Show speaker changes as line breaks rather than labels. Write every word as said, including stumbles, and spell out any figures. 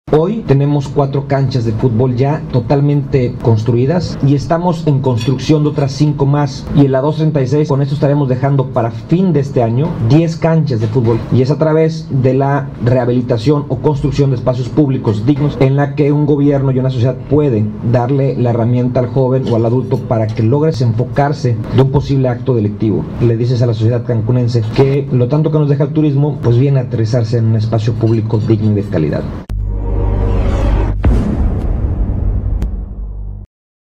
Hoy tenemos cuatro canchas de fútbol ya totalmente construidas y estamos en construcción de otras cinco más, y en la doscientos treinta y seis con esto estaremos dejando para fin de este año diez canchas de fútbol, y es a través de la rehabilitación o construcción de espacios públicos dignos en la que un gobierno y una sociedad puede darle la herramienta al joven o al adulto para que logre enfocarse de un posible acto delictivo. Le dices a la sociedad cancunense que lo tanto que nos deja el turismo pues viene a aterrizarse en un espacio público digno y de calidad.